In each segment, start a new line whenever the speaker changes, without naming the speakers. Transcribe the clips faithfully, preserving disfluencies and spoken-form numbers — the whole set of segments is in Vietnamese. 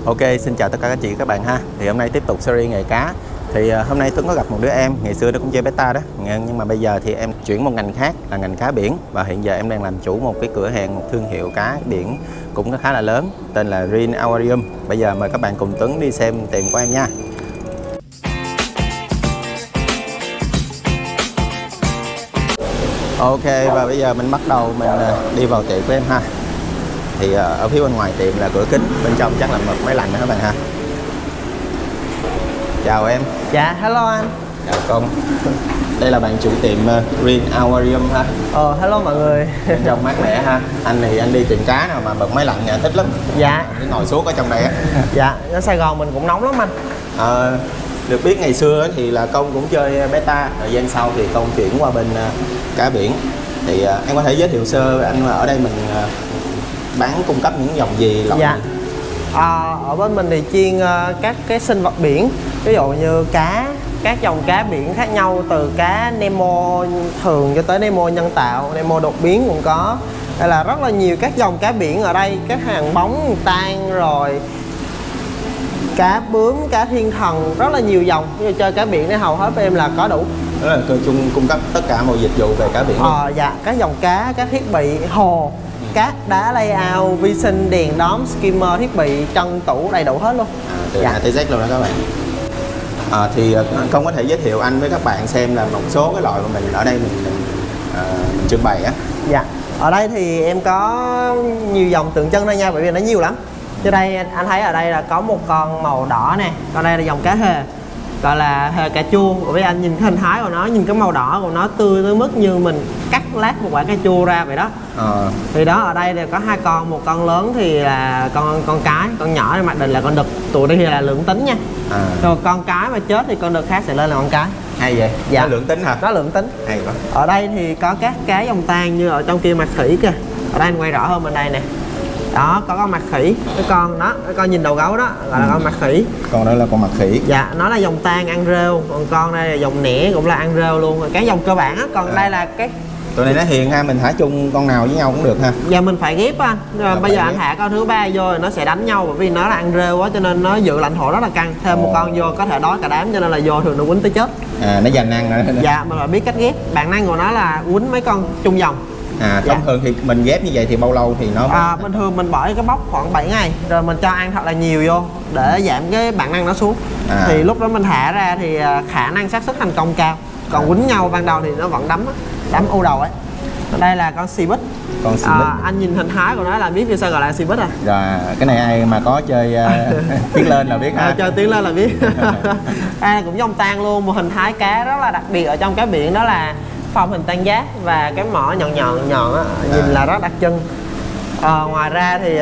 Ok, xin chào tất cả các chị các bạn ha. Thì hôm nay tiếp tục series nghề cá. Thì uh, hôm nay Tuấn có gặp một đứa em, ngày xưa nó cũng chơi beta đó. Nhưng mà bây giờ thì em chuyển một ngành khác là ngành cá biển. Và hiện giờ em đang làm chủ một cái cửa hàng, một thương hiệu cá biển cũng khá là lớn, tên là Green Aquarium. Bây giờ mời các bạn cùng Tuấn đi xem tiệm của em nha. Ok, và bây giờ mình bắt đầu mình uh, đi vào tiệm của em ha. Thì uh, ở phía bên ngoài tiệm là cửa kính, bên trong chắc là một máy lạnh đó các bạn ha. Chào em.
Dạ, hello anh.
Chào Công. Đây là bạn chủ tiệm uh, Green Aquarium ha.
Ờ, hello mọi người.
Bên trong mát mẻ ha. Anh thì anh đi tiệm cá nào mà bật máy lạnh nhà thích lắm.
Dạ.
Cứ ngồi suốt ở trong đây á.
Dạ, ở Sài Gòn mình cũng nóng lắm anh.
À, được biết ngày xưa thì là Công cũng chơi beta, thời gian sau thì Công chuyển qua bên uh, cá biển. Thì uh, em có thể giới thiệu sơ anh ở đây mình uh, bán cung cấp những dòng gì, loại
dạ.
gì?
À, ở bên mình thì chuyên uh, các cái sinh vật biển, ví dụ như cá, các dòng cá biển khác nhau, từ cá Nemo thường cho tới Nemo nhân tạo, Nemo đột biến cũng có. Đây là rất là nhiều các dòng cá biển ở đây, các hàng bóng tan rồi cá bướm, cá thiên thần, rất là nhiều dòng. Như chơi cá biển này hầu hết em là có đủ.
Đó là cơ chung cung cấp tất cả mọi dịch vụ về cá biển.
Ờ, dạ, các dòng cá, các thiết bị hồ, cát, đá, layout, vi sinh, đèn đóm, skimmer, thiết bị, chân tủ đầy đủ hết luôn.
À, từ
dạ.
A tới Z luôn đó các bạn. À, thì Công có thể giới thiệu anh với các bạn xem là một số cái loại mà mình ở đây mình, mình, uh, mình trưng bày á.
Dạ. Ở đây thì em có nhiều dòng tượng trưng đây nha, bởi vì nó nhiều lắm. Trên đây anh thấy ở đây là có một con màu đỏ nè, còn đây là dòng cá hề, gọi là hề cà chua. Bởi vì anh nhìn cái hình thái của nó, nhìn cái màu đỏ của nó tươi tới mức như mình cắt lát một quả cà chua ra vậy đó.
À.
Thì đó, ở đây thì có hai con, một con lớn thì là con con cái, con nhỏ thì mặc định là con đực, tụi đây thì là lượng tính nha. À. Rồi con cái mà chết thì con đực khác sẽ lên là con cái.
Hay vậy? Dạ. Nó lượng tính hả?
Nó lượng tính.
Hay quá.
Ở đây thì có các cá dòng tan như ở trong kia mặt khỉ kìa. Ở đây anh quay rõ hơn bên đây nè. Đó, có con mặt khỉ, cái con đó, cái con nhìn đầu gấu đó gọi là ừ. con mặt khỉ.
Con đó là con mặt khỉ.
Dạ, nó là dòng tan ăn rêu, còn con đây là dòng nẻ cũng là ăn rêu luôn. Cái dòng cơ bản á, còn à. đây là cái
tụi này nó hiền ha, mình thả chung con nào với nhau cũng được ha.
Dạ mình phải ghép anh. Rồi bây giờ anh thả con thứ ba vô rồi nó sẽ đánh nhau, bởi vì nó là ăn rêu quá cho nên nó giữ lãnh thổ rất là căng. Thêm Ồ. một con vô có thể đói cả đám cho nên là vô thường nó quýnh tới chết. À,
nó giành ăn rồi.
Dạ, mình phải biết cách ghép. Bản năng của nó là quýnh mấy con chung dòng.
À, thông dạ. thường thì mình ghép như vậy thì bao lâu thì nó mới...
à, bình thường mình bỏ cái bóc khoảng bảy ngày rồi mình cho ăn thật là nhiều vô để giảm cái bản năng nó xuống. À. Thì lúc đó mình thả ra thì khả năng xác suất thành công cao. Còn à. quýnh nhau ban đầu thì nó vẫn đấm đấm u đầu ấy. Đây là con xì bít. Con xì bít. À, anh nhìn hình thái của nó là biết vì sao gọi là xì bít à.
Rồi cái này ai mà có chơi uh, tiến lên là biết ha.
À, chơi tiến lên là biết. Đây là cũng dòng tan luôn, một hình thái cá rất là đặc biệt ở trong cá biển, đó là form hình tam giác và cái mỏ nhọn nhọn nhọn á, nhìn à. là rất đặc trưng. À, ngoài ra thì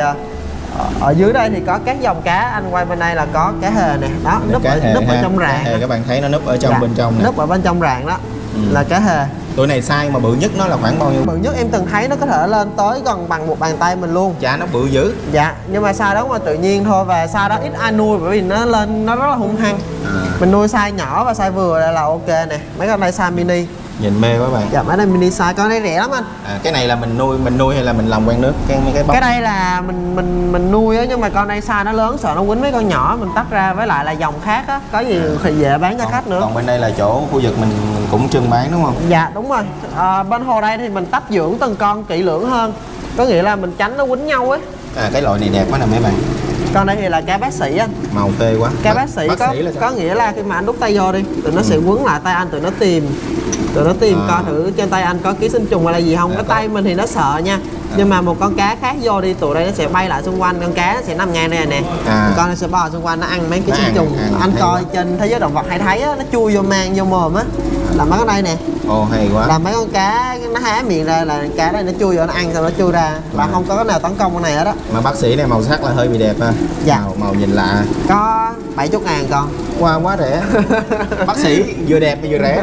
ở dưới đây thì có các dòng cá, anh quay bên đây là có cá hề nè, đó núp ở, núp ở trong rạn.
Hề, các bạn thấy nó núp ở trong dạ, bên trong nè.
Núp ở bên trong rạn đó ừ. là cá hề.
Tụi này size mà bự nhất nó là khoảng bao nhiêu?
Bự nhất em từng thấy nó có thể lên tới gần bằng một bàn tay mình luôn.
Dạ, nó bự dữ.
Dạ, nhưng mà size đó mà tự nhiên thôi, và size đó ít ai nuôi bởi vì nó lên nó rất là hung hăng. À. Mình nuôi size nhỏ và size vừa đây là ok nè. Mấy con đây size mini.
Nhìn mê quá bạn.
Dạ, mấy đây mini size, có đây rẻ lắm anh.
À, cái này là mình nuôi mình nuôi hay là mình làm quen nước cái cái bóc?
Cái đây là mình mình mình nuôi á, nhưng mà con đây size nó lớn sợ nó quýnh mấy con nhỏ, mình tách ra, với lại là dòng khác á, có gì thì dễ bán cho
còn,
khách nữa.
Còn bên đây là chỗ khu vực mình, mình cũng trưng bán đúng không?
Dạ đúng rồi. À, bên hồ đây thì mình tách dưỡng từng con kỹ lưỡng hơn, có nghĩa là mình tránh nó quýnh nhau ấy.
À, cái loại này đẹp quá nè mấy bạn.
Con đây thì là cá bác sĩ anh.
Màu phê quá.
Cá bác sĩ, bác có sĩ có nghĩa là khi mà anh đút tay vô đi, tụi nó ừ. sẽ quấn lại tay anh, tụi nó tìm tụi nó tìm à. coi thử trên tay anh có ký sinh trùng hay là gì không. À, cái có. tay mình thì nó sợ nha. À. Nhưng mà một con cá khác vô đi, tụi đây nó sẽ bay lại xung quanh, con cá nó sẽ nằm ngay đây nè. À. Con nó sẽ bò xung quanh nó ăn mấy ký sinh trùng. Ăn, anh coi quá. Trên thế giới động vật hay thấy á, nó chui vô mang vô mồm á, là mấy con đây nè.
Ồ, hay quá.
Là mấy con cá nó há miệng ra là cá đây nó chui vô nó ăn, xong nó chui ra là à. không có cái nào tấn công con này hết đó.
Mà bác sĩ này màu sắc là hơi bị đẹp ha.
Dạ.
Màu, màu nhìn lạ.
Có bảy mươi ngàn con.
Wow, quá rẻ. Bác sĩ vừa đẹp vừa rẻ.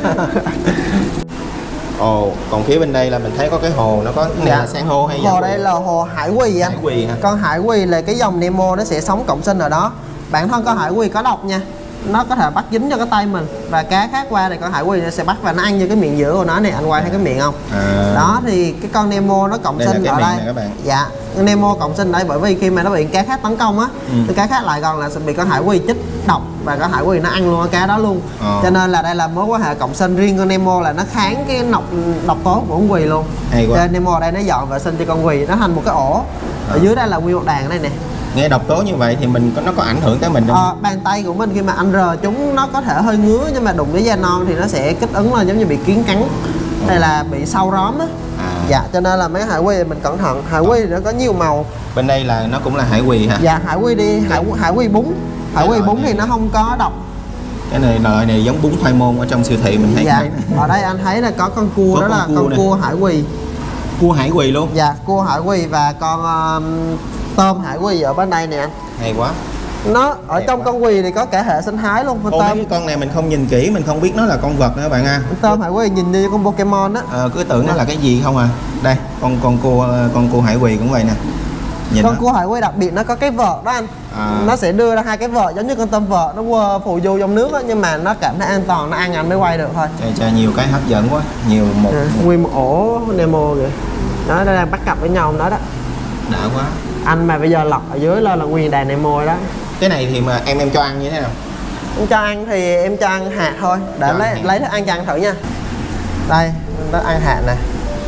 Ồ, còn phía bên đây là mình thấy có cái hồ, nó có cái này dạ. là san hô hay gì?
Hồ đây là hồ hải quỳ anh.
Hải quỳ hả?
Con hải quỳ là cái dòng Nemo nó sẽ sống cộng sinh ở đó. Bản thân con hải quỳ có độc nha. nó có thể bắt dính cho cái tay mình, và cá khác qua thì con hải quỳ nó sẽ bắt và nó ăn vô cái miệng giữa của nó này. Anh quay thấy cái miệng không?
À.
Đó thì cái con Nemo nó cộng
Đây
sinh
là
ở
cái
đây
miệng này các bạn.
Dạ, con Nemo cộng sinh đây bởi vì khi mà nó bị cá khác tấn công á,
Ừ.
thì cá khác lại gần là sẽ bị con hải quỳ chích độc và con hải quỳ nó ăn luôn cái cá đó luôn.
Ờ.
Cho nên là đây là mối quan hệ cộng sinh. Riêng con Nemo là nó kháng cái độc độc tố của con quỳ luôn.
Hay quá.
Cho nên Nemo ở đây nó dọn vệ sinh cho con quỳ, nó thành một cái ổ. Ở dưới đây là nguyên một đàn ở đây nè.
Nghe độc tố như vậy thì mình có nó có ảnh hưởng tới mình không?
Ờ, bàn tay của mình khi mà anh rờ chúng nó có thể hơi ngứa, nhưng mà đụng với da non thì nó sẽ kích ứng lên giống như bị kiến cắn. Đây là bị sâu róm á.
À.
Dạ, cho nên là mấy hải quỳ mình cẩn thận. Hải quỳ thì nó có nhiều màu.
Bên đây là nó cũng là hải quỳ hả?
Dạ, hải quỳ đi, hải hải quỳ bún. Hải quỳ
loại
bún
này-
thì nó không có độc.
Cái này loại này giống bún khoai môn ở trong siêu thị mình thấy.
Dạ,
thấy.
ở đây anh thấy là có con cua,
Có
đó
con
là
cua
con
này.
cua hải quỳ.
Cua hải quỳ luôn.
Dạ, cua hải quỳ và con um, tôm hải quỳ ở bên đây nè anh.
Hay quá.
Nó ở
Đẹp
trong
quá.
con quỳ thì có cả hệ sinh thái luôn. Con
Ô, mấy
tôm,
cái con này mình không nhìn kỹ mình không biết nó là con vật nữa các bạn ha.
con tôm hải quỳ nhìn như con Pokemon á.
Ờ, cứ tưởng nó là cái gì không à. Đây con con cua con cua hải quỳ cũng vậy nè. Nhìn
Con
nó.
cua hải quỳ đặc biệt nó có cái vợt đó anh.
À.
Nó sẽ đưa ra hai cái vợt giống như con tôm vợt, nó quơ phù du trong nước á, nhưng mà nó cảm thấy an toàn, nó ăn anh mới quay được thôi.
Chà, chà, nhiều cái hấp dẫn quá. Nhiều một,
À,
một
nguyên một ổ Nemo kìa. Đó, nó đang bắt cặp với nhau đó đó.
đã quá.
Anh mà bây giờ lọc ở dưới lên là nguyên đàn Nemo đó.
Cái này thì mà em em cho ăn như thế nào?
Em cho ăn thì em cho ăn hạt thôi. Để
Cho
lấy
ăn hạt.
lấy thức ăn cho ăn thử nha. Đây, nó ăn hạt nè.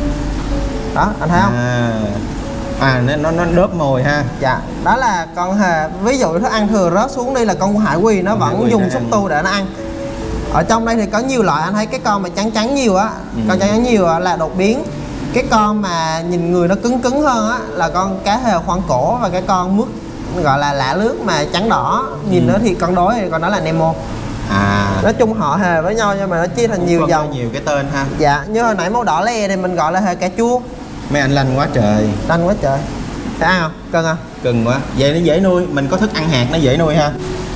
Đó, anh thấy không?
À, à nó nó nó đớp mồi ha.
Dạ, đó là con hề. Ví dụ thức ăn thừa rớt xuống đi là con hải quỳ nó
Con hải
vẫn
quỳ
dùng
nó
xúc
ăn.
tu để nó ăn. Ở trong đây thì có nhiều loại, anh thấy cái con mà trắng trắng nhiều á,
Ừ.
con trắng trắng nhiều á là đột biến. Cái con mà nhìn người nó cứng cứng hơn á là con cá hề khoan cổ, và cái con mướt gọi là lạ lướt mà trắng đỏ, nhìn
Ừ.
nó thì con đối thì con đó là Nemo.
À,
Nói chung họ hề với nhau nhưng mà nó chia thành nhiều
phân ra
dòng.
nhiều cái tên ha.
Dạ, như hồi nãy màu đỏ lè thì mình gọi là hề cà chua.
Mấy anh lanh quá trời.
Đanh quá trời. Thấy ăn không? Cân không?
Cưng quá. Vậy nó dễ nuôi, mình có thức ăn hạt nó dễ nuôi ha.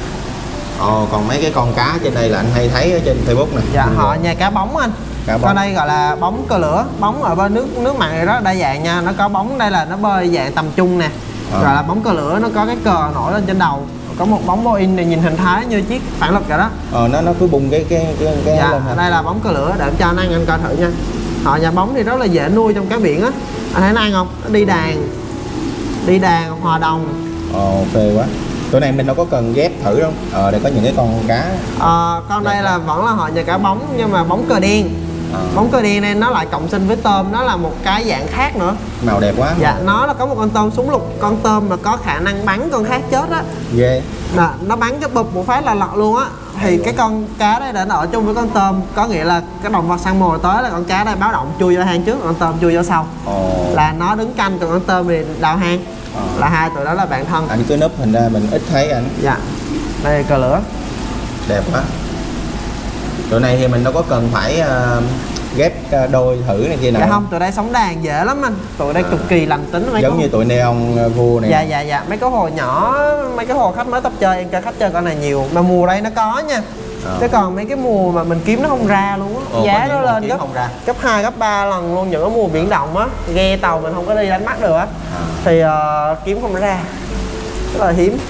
Ồ, còn mấy cái con cá trên đây là anh hay thấy ở trên Facebook nè.
Dạ,
Ừ,
họ
rồi.
nhà cá bóng anh.
Cá bóng.
Con đây gọi là bóng cơ lửa. Bóng ở bên nước nước mặn này rất là đa dạng nha. Nó có bóng đây là nó bơi dạng tầm trung nè.
Ờ.
Gọi là bóng cơ lửa, nó có cái cờ nổi lên trên đầu. Có một bóng Boeing này nhìn hình thái như chiếc phản lực rồi đó.
Ờ, nó nó cứ bung cái cái cái cái
Dạ,
lên hả?
đây là bóng cơ lửa để em cho anh ăn anh coi thử nha. Họ nhà bóng thì rất là dễ nuôi trong cá biển á. Anh thấy nó ăn không? Nó đi đàn. Đi đàn hòa đồng.
Ồ, phê quá. Tối nay mình đâu có cần ghép thử đâu. Ờ, đây có những cái con cá.
Ờ, con đây là vẫn là họ nhà cá bóng nhưng mà bóng cờ đen.
Ờ,
Bóng cờ đen này nó lại cộng sinh với tôm, nó là một cái dạng khác nữa.
màu đẹp quá.
Dạ, nó là có một con tôm súng lục, con tôm mà có khả năng bắn con khác chết á.
Ghê.
Nè, nó bắn cái bụp một phát là lọt luôn á. Thì cái con cá đây đã ở chung với con tôm, có nghĩa là cái động vật săn mồi tới là con cá đây báo động chui vô hang trước, con tôm chui vô sau.
Ồ.
Là nó đứng canh, còn con tôm thì đào hang.
Ờ.
Là hai tụi đó là bạn thân.
Anh cứ núp hình ra mình ít thấy anh.
Dạ. Đây là cờ lửa.
Đẹp quá. Tụi này thì mình đâu có cần phải uh, ghép uh, đôi thử này kia nào.
Dạ không, tụi đây sống đàn dễ lắm anh. Tụi đây
À.
cực kỳ lành tính mấy
Giống
con.
như tụi neon uh, vua này.
Dạ dạ dạ, mấy cái hồ nhỏ, mấy cái hồ khách mới tập chơi, em cho khách chơi con này nhiều. Mà mùa đây nó có nha.
Ờ.
Chứ còn mấy cái mùa mà mình kiếm nó không ra luôn á.
Ồ, có
Giá
những
nó
mùa
lên
kiếm
gấp
không ra.
gấp hai, gấp ba lần luôn. Những cái mùa biển động á, ghe tàu mình không có đi đánh bắt được á.
À.
Thì uh, kiếm không ra. Rất là hiếm.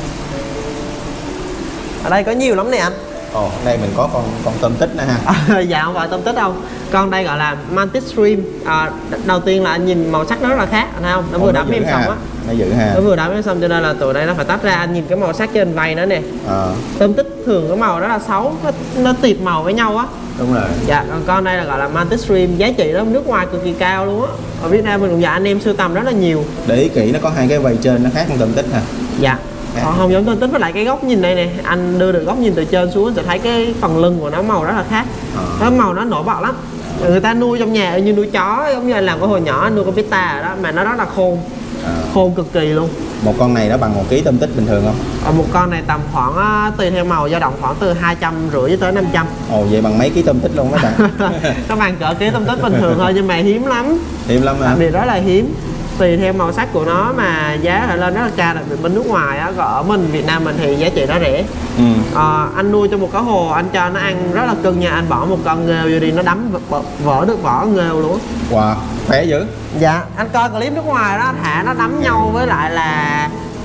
Ở đây có nhiều lắm nè anh.
Ồ, đây mình có con con tôm tích nữa ha.
Dạ không phải tôm tích đâu. Con đây gọi là mantis shrimp. À, đầu tiên là anh nhìn màu sắc nó rất là khác, anh thấy không? Nó
Ồ,
vừa
nó
đắm
dữ
em
ha.
xong á.
Nó dữ ha.
Nó vừa đắm em xong cho nên là tụi đây nó phải tách ra. Anh nhìn cái màu sắc trên vầy nó nè.
Ờ,
Tôm tích thường cái màu rất là xấu, nó, nó tiệp màu với nhau á.
đúng rồi.
Dạ, còn con đây là gọi là mantis shrimp, giá trị đó nước ngoài cực kỳ cao luôn á. Ở Việt Nam mình cũng dạ anh em sưu tầm rất là nhiều.
Để ý kỹ nó có hai cái vầy trên nó khác con tôm tích ha.
Dạ.
Dạ.
Còn không giống tôm tích, với lại cái góc nhìn đây nè, anh đưa được góc nhìn từ trên xuống sẽ thấy cái phần lưng của nó màu rất là khác.
Ờ.
Nó màu nó nổi bật lắm. Người ta nuôi trong nhà như nuôi chó, giống như anh làm cái hồi nhỏ anh nuôi con pita rồi đó, mà nó rất là khôn,
Ờ.
khôn cực kỳ luôn.
Một con này nó bằng một ký tôm tích bình thường không?
Ở một con này tầm khoảng á, tùy theo màu dao động khoảng từ hai trăm rưỡi tới năm trăm.
Ồ, vậy bằng mấy ký tôm tích luôn các bạn.
Các bạn cỡ ký tôm tích bình thường thôi nhưng mà hiếm lắm.
Hiếm lắm hả?
Đặc biệt rất là hiếm. Tùy theo màu sắc của nó mà giá lại lên rất là cao, đặc biệt bên nước ngoài á, còn ở mình Việt Nam mình thì giá trị nó rẻ.
Ừ.
À, anh nuôi trong một cái hồ, anh cho nó ăn rất là cưng nha, anh bỏ một con nghêu vô đi nó đấm vỡ, vỡ được vỏ nghêu luôn.
Wow, khỏe dữ.
Dạ, anh coi clip nước ngoài đó, thả nó đấm nhau với lại là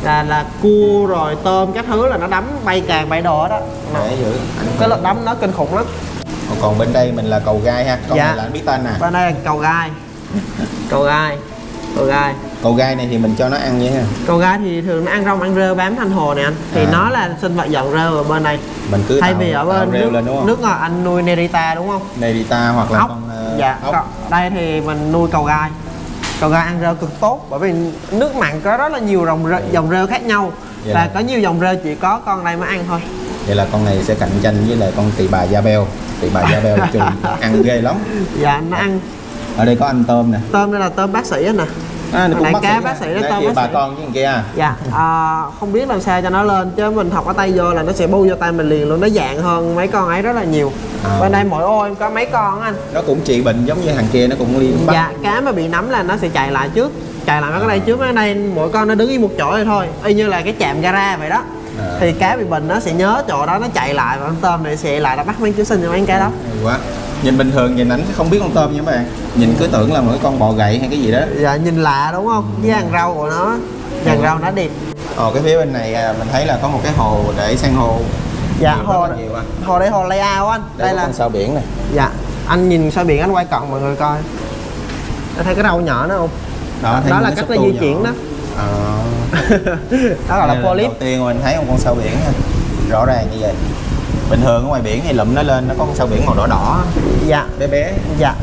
là là cua rồi tôm các thứ là nó đắm bay càng bay đồ đó.
Để giữ.
Cái lớp đắm nó kinh khủng lắm.
Còn bên đây mình là cầu gai ha. Con
dạ.
này là anh biết tên nè.
Bên đây là cầu gai. Cầu gai. Cầu gai.
Cầu gai này thì mình cho nó ăn vậy ha.
Cầu gai thì thường nó ăn rong ăn rêu bám thành hồ này anh. Thì à. nó là sinh vật dọn rêu ở bên này.
Mình cứ
thay
tạo,
vì ở bên nước, lên, đúng không? nước ngọt anh nuôi Nerita đúng không?
Nerita hoặc là
ốc.
con uh,
dạ.
ốc.
Đây thì mình nuôi cầu gai. Cầu gai ăn rêu cực tốt bởi vì nước mặn có rất là nhiều dòng rêu, dòng rêu khác nhau. Vậy và là... có nhiều dòng rêu chỉ có con này mới ăn thôi.
Vậy là con này sẽ cạnh tranh với lại con tỳ bà da beo. Tỳ bà da beo chùi ăn ghê lắm.
Dạ nó ăn.
Ở đây có anh tôm nè.
Tôm đây là tôm bác sĩ nè.
À, này
bác cá bác sĩ đó, tôm bác
bà
sĩ.
con với kia à?
Dạ à, không biết làm sao cho nó lên chứ mình thọc cái tay vô là nó sẽ bu vô tay mình liền luôn, nó dạng hơn mấy con ấy rất là nhiều. À. Bên đây mỗi ô em có mấy con anh.
Nó cũng trị bệnh giống như thằng kia, nó cũng đi bắt.
Dạ cá mà bị nấm là nó sẽ chạy lại trước, chạy lại mấy cái đây trước, mấy cái đây mỗi con nó đứng im một chỗ này thôi, y như là cái trạm gara vậy đó. À. Thì cá bị bệnh nó sẽ nhớ chỗ đó nó chạy lại và con tôm này sẽ lại nó bắt mấy chú sinh cho mấy cái đó.
Hay quá. Nhìn bình thường nhìn ảnh không biết con tôm nha các bạn, nhìn cứ tưởng là một cái con bò gậy hay cái gì đó.
Dạ nhìn lạ đúng không? Với hàng rau của nó, hàng rau nó đẹp.
Ồ cái phía bên này mình thấy là có một cái hồ để san hô.
Dạ hồ hồ đây hồ layout anh.
Đây, đây là con sao biển này.
Dạ anh nhìn sao biển anh quay cận mọi người coi. Anh thấy cái rau nhỏ đó không? Đó, đó là cách nó di chuyển đó.
À.
Đó gọi là polyp.
Đầu tiên mình thấy một con sao biển ha. Rõ ràng như vậy. Bình thường ở ngoài biển thì lụm nó lên nó có con sao biển màu đỏ đỏ.
Dạ.
Bé bé.
Dạ.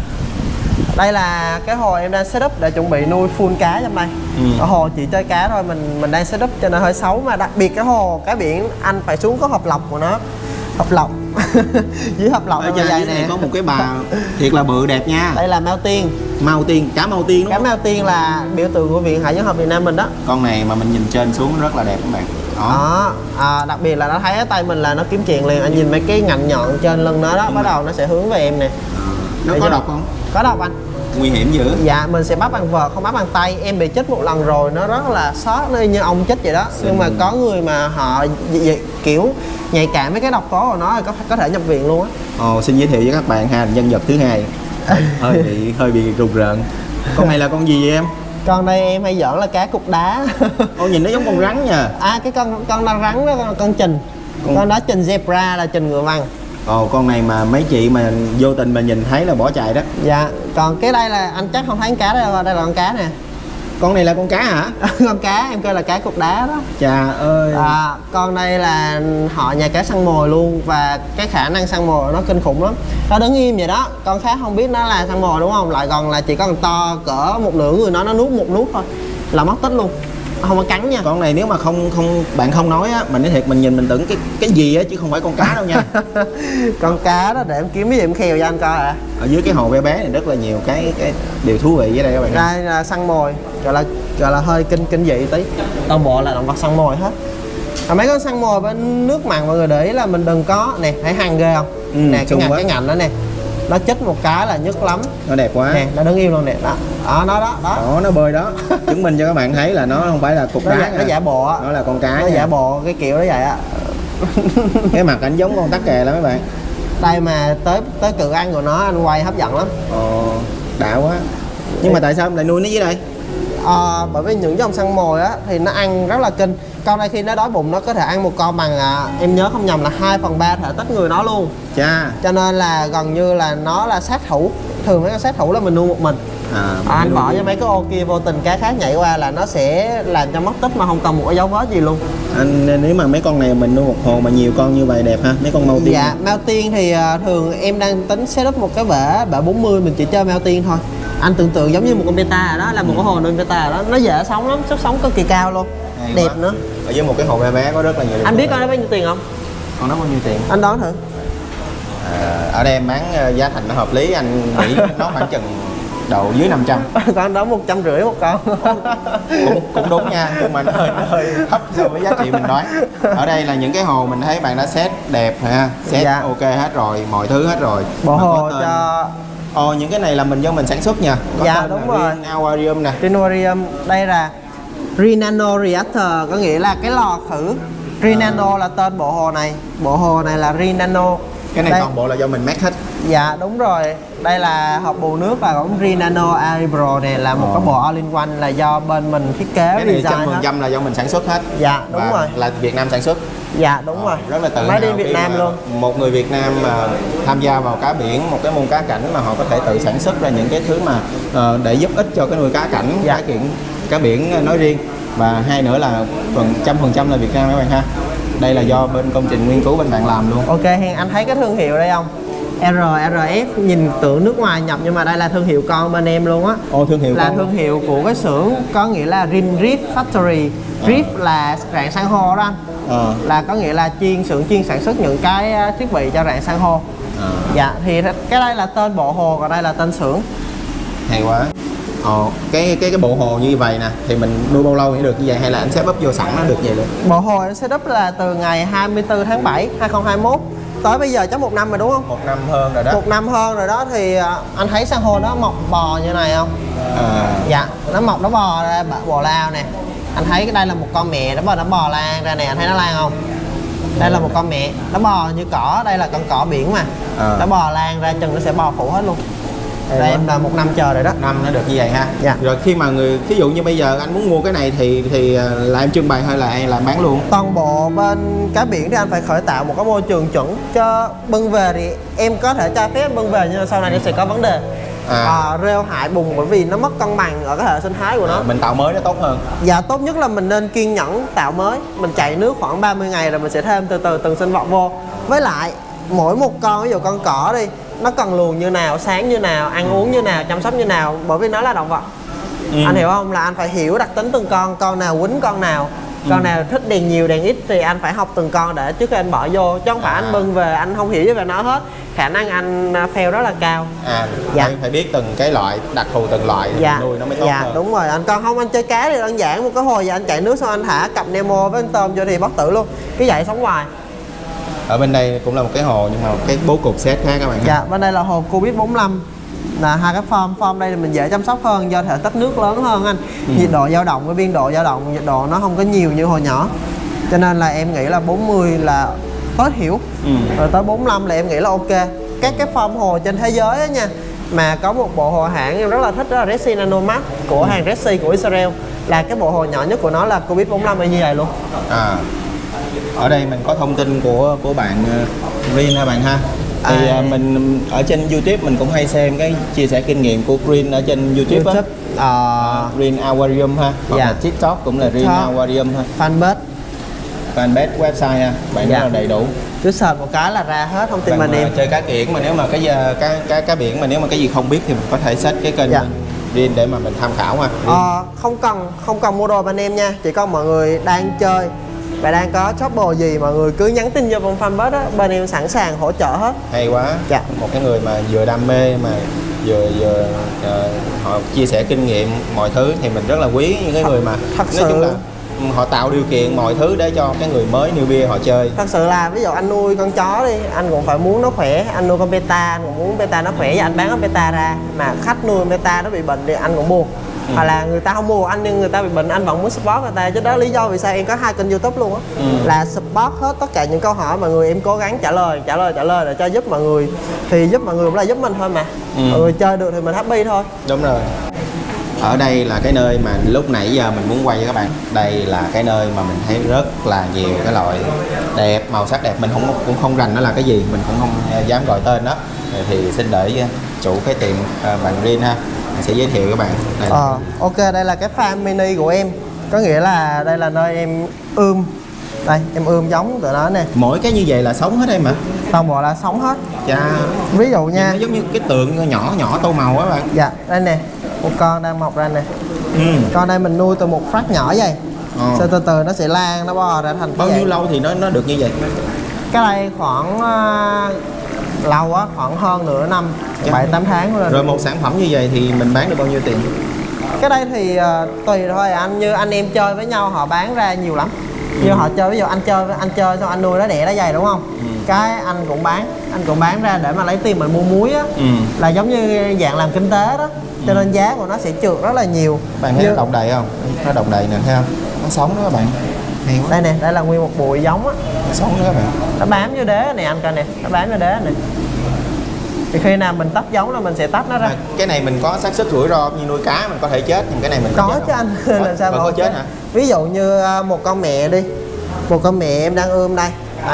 Đây là cái hồ em đang setup để chuẩn bị nuôi full cá trong đây. Ừ. Ở hồ chỉ chơi cá thôi, mình mình đang setup cho nên hơi xấu, mà đặc biệt cái hồ cá biển anh phải xuống có hộp lọc của nó. Hộp lọc. Dưới hộp lọc
ở dưới này có một cái bà thiệt là bự đẹp nha.
Đây là mao tiên.
Mao tiên, cá mao tiên đúng
cá
không?
Cá mao tiên là biểu tượng của Viện Hải Dương học Việt Nam mình đó.
Con này mà mình nhìn trên xuống rất là đẹp các bạn. Đó.
Đó. À, đặc biệt là nó thấy ở tay mình là nó kiếm chuyện liền. Anh nhìn mấy cái ngạnh nhọn trên lưng nó đó, đúng bắt đầu nó sẽ hướng về em nè.
À, nó có độc không?
Có độc anh.
Nguy hiểm dữ.
Dạ mình sẽ bắt bằng vợt không bắt bằng tay. Em bị chích một lần rồi nó rất là sót nó như ông chích vậy đó. Xin. Nhưng mà có người mà họ kiểu nhạy cảm với cái độc tố của nó thì có có thể nhập viện luôn á.
Ồ, xin giới thiệu với các bạn ha, nhân vật thứ hai hơi bị hơi bị rùng rợn. Con này là con gì vậy em?
Con đây em hay giỡn là cá cục đá.
Ồ nhìn nó giống con rắn nha.
À cái con con đang rắn đó con, con trình. Con... con đó trình zebra là trình ngựa vằn.
Ồ con này mà mấy chị mà vô tình mà nhìn thấy là bỏ chạy đó.
Dạ. Còn cái đây là anh chắc không thấy con cá đây đâu, đây là con cá nè.
Con này là con cá hả?
Con cá em kêu là cá cục đá đó.
Chà ơi.
À, con đây là họ nhà cá săn mồi luôn, và cái khả năng săn mồi nó kinh khủng lắm. Nó đứng im vậy đó, con khác không biết nó là săn mồi đúng không, lại còn là chỉ có con to cỡ một nửa người nó nó nuốt một nuốt thôi là mất tích luôn, không có cắn nha.
Con này nếu mà không không bạn không nói á, mình nói thiệt mình nhìn mình tưởng cái cái gì á chứ không phải con cá đâu nha.
Con cá đó để em kiếm cái gì em khều cho anh coi ạ. À.
Ở dưới cái hồ bé bé này rất là nhiều cái cái điều thú vị với đây các bạn.
Đây là săn mồi, gọi là gọi là hơi kinh kinh dị tí. Toàn bộ là động vật săn mồi hết. À, mấy con săn mồi bên nước mặn mọi người để ý là mình đừng có nè, thấy hăng ghê không? Ừ, nè cái ngành cái ngành đó nè. Nó chích một cái là nhức lắm.
Nó đẹp quá.
Nè, nó đứng im luôn nè. Đó. Đó nó đó, đó.
Đó nó bơi đó. Chứng minh cho các bạn thấy là nó không phải là cục đá.
Nó, nó giả bộ á.
Nó là con cá.
Nó
nha.
giả bộ cái kiểu đó vậy á.
Cái mặt ảnh giống con tắc kè lắm mấy bạn.
Đây mà tới tới cự ăn của nó anh quay hấp dẫn lắm.
Ồ, đã quá. Nhưng mà tại sao em lại nuôi nó dưới đây?
À, bởi vì những dòng săn mồi á thì nó ăn rất là kinh. Con này khi nó đói bụng nó có thể ăn một con bằng à, em nhớ không nhầm là hai phần ba thể tích người nó luôn.
Chà.
Cho nên là gần như là nó là sát thủ. Thường mấy con sát thủ là mình nuôi một mình. À, à, anh bỏ cho mấy cái ô kia vô tình cá khác nhảy qua là nó sẽ làm cho mất tích mà không còn một cái dấu vết gì luôn.
Anh nếu mà mấy con này mình nuôi một hồ mà nhiều con như vậy đẹp ha, mấy con mao tiên.
Dạ, mao tiên thì uh, thường em đang tính setup một cái bể bể bốn mươi mình chỉ chơi mao tiên thôi. Anh tưởng tượng giống như một con beta đó, là một cái hồ nuôi beta đó, nó dễ sống lắm, sức sống cực kỳ cao luôn. Hay đẹp quá. Nữa.
Ở dưới một cái hồ bé bé có rất là nhiều.
Anh biết con đó bao nhiêu tiền không?
Con đó bao nhiêu tiền?
Anh đoán thử.
À, ở đây em bán giá thành nó hợp lý, anh nghĩ nó khoảng chừng độ dưới năm trăm.
Con đó một trăm rưỡi một con.
cũng, cũng đúng nha, nhưng mà nó hơi, nó hơi thấp so với giá trị mình nói. Ở đây là những cái hồ mình thấy bạn đã set đẹp ha, set dạ. ok hết rồi, mọi thứ hết rồi.
Bộ hồ tên... cho
Ồ, những cái này là mình do mình sản xuất nha. Có
dạ đúng rồi.
Aquarium nè.
Aquarium đây là Renano Reactor, có nghĩa là cái lò khử. Renano à. là tên bộ hồ này. Bộ hồ này là Renano.
Cái này
đây,
toàn bộ là do mình make hết.
Dạ đúng rồi. Đây là hộp bù nước là của Green Nano Air Pro này, là một
Ồ.
cái bộ all in one, là do bên mình thiết kế,
Cái này
design
trăm phần
hết.
trăm là do mình sản xuất hết.
Dạ đúng
Và
rồi.
là Việt Nam sản xuất.
Dạ đúng
Ờ,
rồi.
rất là tự
Made in
hào
Việt
khi
Nam
mà
luôn.
một người Việt Nam mà tham gia vào cá biển, một cái môn cá cảnh mà họ có thể tự sản xuất ra những cái thứ mà ờ, để giúp ích cho cái nuôi cá cảnh,
Dạ.
cá biển, cá biển nói riêng, và hai nữa là phần trăm phần trăm là Việt Nam các bạn ha. Đây là do bên công trình nghiên cứu bên bạn làm luôn.
Ok, Hiền anh thấy cái thương hiệu đây không? R R F nhìn tưởng nước ngoài nhập, nhưng mà đây là thương hiệu con bên em luôn á.
Ồ, thương hiệu
Là
con.
thương hiệu của cái xưởng, có nghĩa là Rin Reef Factory. Reef là rạn san hô đó anh.
Ờ.
Là có nghĩa là chuyên xưởng chuyên sản xuất những cái uh, thiết bị cho rạn san hô.
Ờ.
Dạ, thì cái đây là tên bộ hồ, còn đây là tên xưởng.
Hay quá. Ồ, cái cái cái bộ hồ như vậy nè thì mình nuôi bao lâu mới được như vậy, hay là anh setup vô sẵn nó được vậy luôn?
Bộ hồ em setup là từ ngày hai mươi tư tháng bảy hai nghìn không trăm hai mươi mốt tới bây giờ chắc một năm rồi đúng không?
Một năm hơn rồi đó.
Một năm hơn rồi đó. Thì uh, anh thấy san hô nó mọc bò như này không?
À.
Dạ, nó mọc nó bò ra bò lao nè. Anh thấy cái đây là một con mẹ, nó bò nó bò lan ra nè, anh thấy nó lan không? Đây là một con mẹ, nó bò như cỏ, đây là con cỏ biển mà.
À.
Nó bò lan ra chân nó sẽ bò phủ hết luôn. Đây em là một năm chờ rồi đó.
Năm nó được như vậy ha.
Dạ.
Rồi khi mà người ví dụ như bây giờ anh muốn mua cái này thì thì là em trưng bày hay là em làm bán luôn?
Toàn bộ bên cá biển thì anh phải khởi tạo một cái môi trường chuẩn cho bưng về, thì em có thể cho phép bưng về nhưng mà sau này nó sẽ có vấn đề.
À.
À, rêu hại bùn, bởi vì nó mất cân bằng ở cái hệ sinh thái của nó.
À, mình tạo mới nó tốt hơn.
Dạ, tốt nhất là mình nên kiên nhẫn tạo mới. Mình chạy nước khoảng ba mươi ngày rồi mình sẽ thêm từ từ từng sinh vật vô. Với lại mỗi một con, ví dụ con cỏ đi, nó cần luồng như nào, sáng như nào, ăn uống như nào, chăm sóc như nào, bởi vì nó là động vật.
Ừ.
Anh hiểu không? Là anh phải hiểu đặc tính từng con, con nào quýnh con nào, con
Ừ.
nào thích đèn nhiều đèn ít, thì anh phải học từng con để trước khi anh bỏ vô, chứ không phải
À.
anh bưng về anh không hiểu về nó hết, khả năng anh fail rất là cao.
À,
Dạ.
phải, phải biết từng cái loại, đặc thù từng loại
Dạ,
nuôi nó mới tốt
dạ
hơn.
đúng rồi anh. Còn không anh chơi cá thì đơn giản, một cái hồi giờ anh chạy nước xong anh thả cặp Nemo với con tôm vô thì bất tử luôn, cái vậy sống hoài.
Ở bên đây cũng là một cái hồ nhưng mà một cái bố cục set khác các bạn ha.
Dạ, bên đây là hồ Covid bốn mươi lăm, là hai cái form form đây thì mình dễ chăm sóc hơn do thể tích nước lớn hơn anh.
Ừ.
Nhiệt độ dao động, cái biên độ dao động nhiệt độ nó không có nhiều như hồ nhỏ, cho nên là em nghĩ là bốn mươi là tối thiểu.
Ừ.
Rồi tới bốn mươi lăm là em nghĩ là ok. Các cái form hồ trên thế giới á nha, mà có một bộ hồ hãng em rất là thích, đó là Red Sea Nanomax của hàng Red Sea của Israel, là cái bộ hồ nhỏ nhất của nó là Covid bốn mươi lăm như vậy luôn.
À. Ở đây mình có thông tin của của bạn uh, Green ha bạn ha. Thì
À.
uh, mình ở trên YouTube mình cũng hay xem cái chia sẻ kinh nghiệm của Green ở trên YouTube,
YouTube,
á.
ờ,
Green Aquarium ha. Hoặc
Dạ.
là TikTok cũng là Green
TikTok.
Aquarium ha.
fanpage,
Fanpage, website ha. Bạn
Dạ.
rất là đầy đủ.
cứ search một cái là ra hết thông tin
Bạn
bên
mà
em.
chơi cá kiển mà nếu mà cái giờ- cá cá cá biển mà nếu mà cái gì không biết thì mình có thể search cái kênh
Dạ.
Green để mà mình tham khảo ha.
Ờ, không cần không cần mua đồ bên em nha, chỉ có mọi người đang chơi và đang có shop đồ gì mọi người cứ nhắn tin vô vòng fanpage á, bên em sẵn sàng hỗ trợ hết.
Hay quá.
Dạ.
Một cái người mà vừa đam mê mà vừa vừa ờ, họ chia sẻ kinh nghiệm mọi thứ thì mình rất là quý những cái
Thật-
người mà
thật
nói chung
sự.
là ừ, họ tạo điều kiện mọi thứ để cho cái người mới newbie họ chơi.
Thật sự là ví dụ anh nuôi con chó đi, anh cũng phải muốn nó khỏe, anh nuôi con beta anh cũng muốn beta nó khỏe và anh bán con beta ra, mà khách nuôi beta nó bị bệnh thì anh cũng buồn.
Ừ.
Hoặc là người ta không mua anh nhưng người ta bị bệnh anh vẫn muốn support người ta, chứ đó lý do vì sao em có hai kênh YouTube luôn á.
Ừ.
Là support hết tất cả những câu hỏi mọi người, em cố gắng trả lời trả lời trả lời để cho giúp mọi người, thì giúp mọi người cũng là giúp mình thôi mà.
Ừ.
Mọi người chơi được thì mình happy thôi.
Đúng rồi. Ở đây là cái nơi mà lúc nãy giờ mình muốn quay với các bạn. Đây là cái nơi mà mình thấy rất là nhiều cái loại đẹp, màu sắc đẹp. Mình không cũng không rành nó là cái gì, mình cũng không dám gọi tên đó. Thì xin để chủ cái tiệm uh, bạn Green ha, mình sẽ giới thiệu các bạn. Đây.
Ờ, ok, đây là cái farm mini của em. Có nghĩa là đây là nơi em ươm. Đây, em ươm giống tụi nó nè.
Mỗi cái như vậy là sống hết em mà.
Toàn bộ là sống hết.
Chà.
Ví dụ nha.
Nó giống như cái tượng nhỏ nhỏ tô màu á bạn.
Dạ, đây nè. Một con đang mọc ra nè.
Ừ.
Con đây mình nuôi từ một phát nhỏ vậy.
Ờ.
Sau từ từ nó sẽ lan, nó bò ra thành
Bao
cái
nhiêu
vậy.
lâu thì nó nó được như vậy?
Cái đây khoảng uh, lâu á, khoảng hơn nửa năm,
Dạ.
bảy tám tháng rồi.
Rồi một sản phẩm như vậy thì mình bán được bao nhiêu tiền?
Cái đây thì uh, tùy thôi anh, như anh em chơi với nhau họ bán ra nhiều lắm. Như họ chơi, ví dụ anh chơi với anh chơi xong anh nuôi nó đẻ nó dày đúng không?
Ừ.
Cái anh cũng bán, anh cũng bán ra để mà lấy tiền mình mua muối á.
Ừ.
Là giống như dạng làm kinh tế đó. Cho nên giá của nó sẽ trượt rất là nhiều.
Bạn thấy
Như-
nó động đầy không? Nó động đầy nè, thấy không? Nó sống đó các bạn. hay quá.
Đây nè, đây là nguyên một bụi giống á.
Sống nữa các bạn.
Nó bám vô đế này anh coi nè, nó bám vô đế này. Thì khi nào mình tách giống là mình sẽ tách nó ra.
À, cái này mình có xác suất rủi ro như nuôi cá mình có thể chết, nhưng cái này mình
có chứ anh. Làm sao mà
có chết hả?
Ví dụ như một con mẹ đi, một con mẹ em đang ươm đây. Đây.